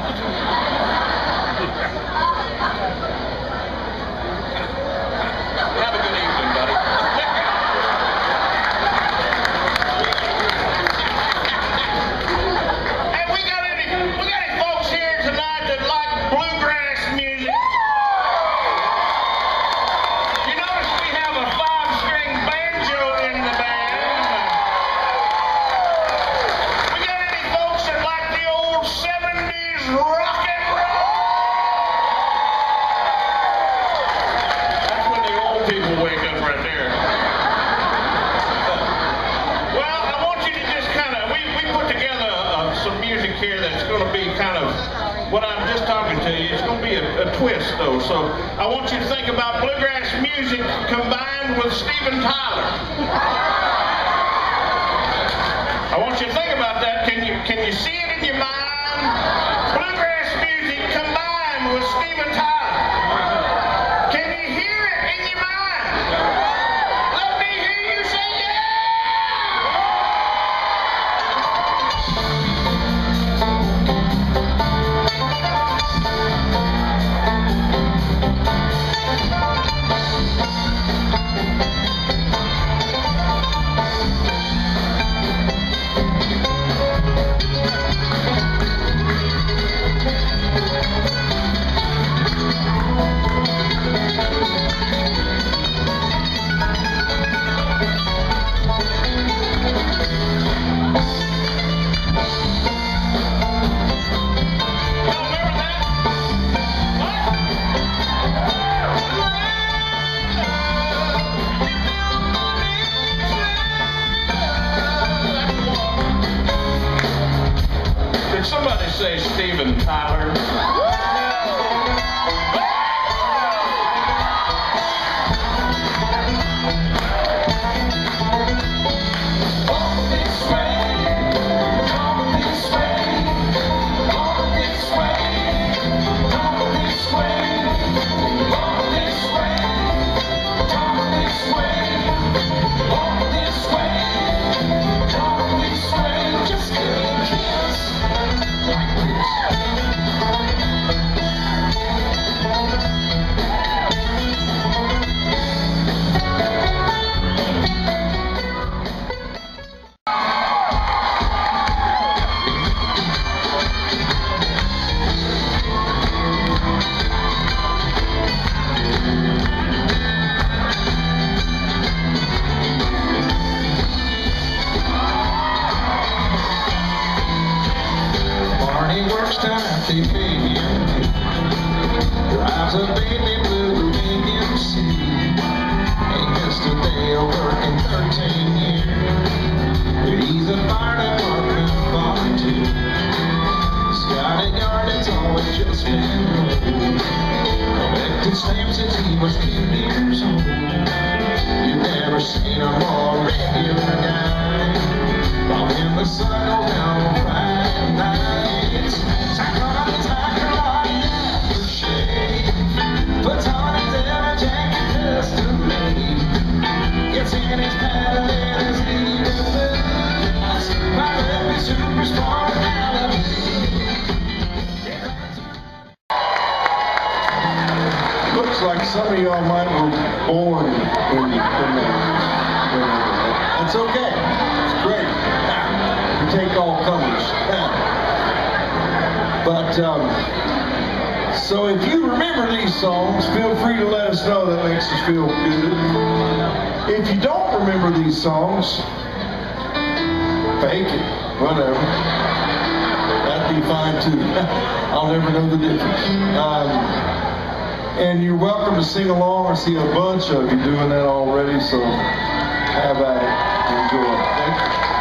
Have a good evening, buddy. Hey, we got any folks here tonight that like bluegrass music? You notice we have a 5-string banjo in the band. We got any folks that like the old 70s rock and roll? That's when the old people wake up right there. Well, I want you to just kind of, we put together some music here that's going to be kind of what I'm just talking to you. It's going to be a twist, though. So I want you to think about bluegrass music combined with Steven Tyler. I want you to think about that. Can you see it in your mind? Bluegrass music combined with Steven Tyler. Can you hear it in your mind? Let me hear you say yeah! Did somebody say Steven Tyler? Drives a baby blue Dominion City. Ain't missed a day of working 13 years. But he's a fire department volunteer. Got a yard that's always just been low. Collected stamps since he was 10 years old. You've never seen a more regular guy. While when the sun goes down on Friday nights, puts on his ever jacket just to leave. Gets in his paddle and his lead in the boots. My baby superstar Malibu. Looks like some of y'all might were born in that. It's okay. It's great. We take all comers. But so if you remember these songs, feel free to let us know. That makes us feel good. If you don't remember these songs, fake it, whatever. That'd be fine too. I'll never know the difference. And you're welcome to sing along. I see a bunch of you doing that already, so have at it. Enjoy. Thank you.